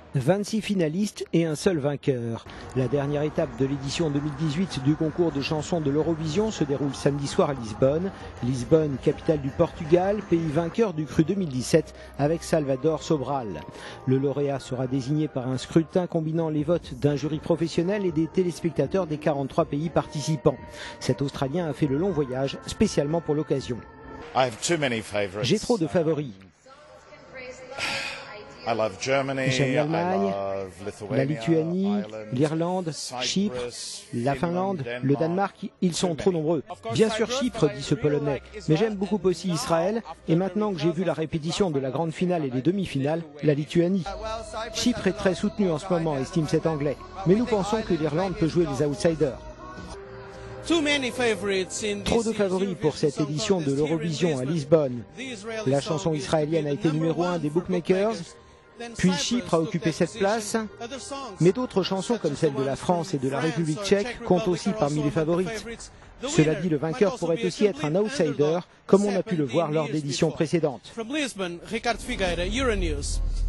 26 finalistes et un seul vainqueur. La dernière étape de l'édition 2018 du concours de chansons de l'Eurovision se déroule samedi soir à Lisbonne. Lisbonne, capitale du Portugal, pays vainqueur du Cru 2017 avec Salvador Sobral. Le lauréat sera désigné par un scrutin combinant les votes d'un jury professionnel et des téléspectateurs des 43 pays participants. Cet Australien a fait le long voyage spécialement pour l'occasion. J'ai trop de favoris. J'aime l'Allemagne, la Lituanie, l'Irlande, Chypre, la Finlande, le Danemark, ils sont trop nombreux. Bien sûr Chypre, dit ce Polonais, mais j'aime beaucoup aussi Israël, et maintenant que j'ai vu la répétition de la grande finale et les demi-finales, la Lituanie. Chypre est très soutenu en ce moment, estime cet Anglais, mais nous pensons que l'Irlande peut jouer les outsiders. Trop de favoris pour cette édition de l'Eurovision à Lisbonne. La chanson israélienne a été numéro 1 des bookmakers, puis Chypre a occupé cette place, mais d'autres chansons comme celle de la France et de la République tchèque comptent aussi parmi les favorites. Cela dit, le vainqueur pourrait aussi être un outsider, comme on a pu le voir lors d'éditions précédentes.